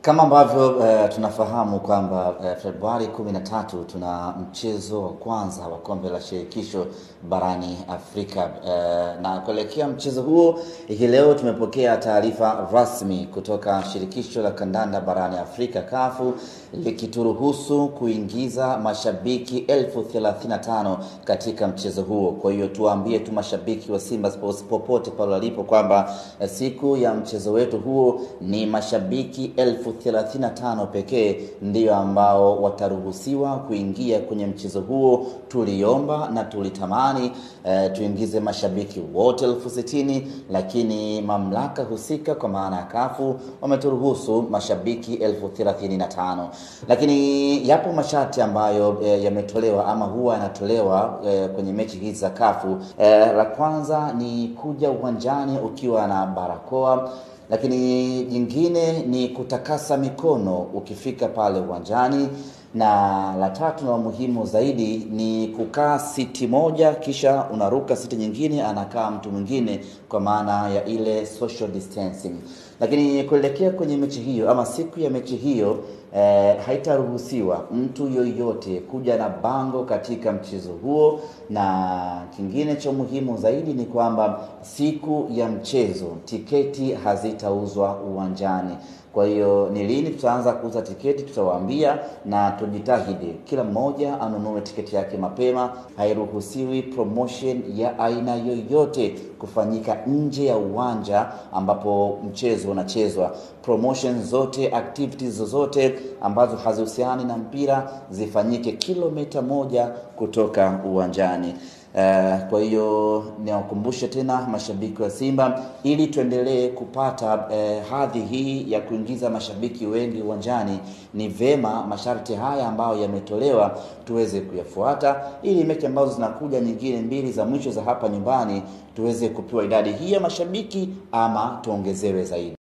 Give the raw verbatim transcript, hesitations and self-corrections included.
Kama ambavyo uh, tunafahamu kwamba uh, Februari kumi na tatu tuna mchezo wa kwanza wa kombe la shirikisho barani Afrika, uh, na kuelekea mchezo huo hii leo tumepokea taarifa rasmi kutoka shirikisho la kandanda barani Afrika CAF likituruhusu kuingiza mashabiki elfu thelathini na tano katika mchezo huo. Kwa hiyo tuwaambie tu mashabiki wa Simba Sports popote pale walipo kwamba uh, siku ya mchezo wetu huo ni mashabiki elfu thelathini na tano pekee ndio ambao wataruhusiwa kuingia kwenye mchezo huo. Tuliomba na tulitamani uh, tuingize mashabiki wote elfu sitini, lakini mamlaka husika kwa maana ya CAF wameturuhusu mashabiki elfu thelathini na tano. Lakini yapo masharti ambayo e, yametolewa ama huwa yanatolewa e, kwenye mechi hizi za CAF. E, la kwanza ni kuja uwanjani ukiwa na barakoa. Lakini jingine ni kutakasa mikono ukifika pale uwanjani, na la tatu na muhimu zaidi ni kukaa siti moja kisha unaruka siti nyingine anakaa mtu mwingine, kwa maana ya ile social distancing. Lakini kuelekea kwenye mechi hiyo ama siku ya mechi hiyo eh, haitaruhusiwa mtu yoyote kuja na bango katika mchezo huo. Na kingine cha muhimu zaidi ni kwamba siku ya mchezo tiketi hazitauzwa uwanjani. Kwa hiyo ni lini tutaanza kuuza tiketi tutawaambia, na tujitahidi kila mmoja anunue tiketi yake mapema. Hairuhusiwi promotion ya aina yoyote kufanyika nje ya uwanja ambapo mchezo unachezwa. Promotion zote, activities zote ambazo hazihusiani na mpira zifanyike kilomita moja kutoka uwanjani. Uh, kwa hiyo niwakumbushe tena mashabiki wa Simba, ili tuendelee kupata uh, hadhi hii ya kuingiza mashabiki wengi uwanjani, ni vema masharti haya ambayo yametolewa tuweze kuyafuata, ili mechi ambazo zinakuja nyingine mbili za mwisho za hapa nyumbani tuweze kupewa idadi hii ya mashabiki ama tuongezewe zaidi.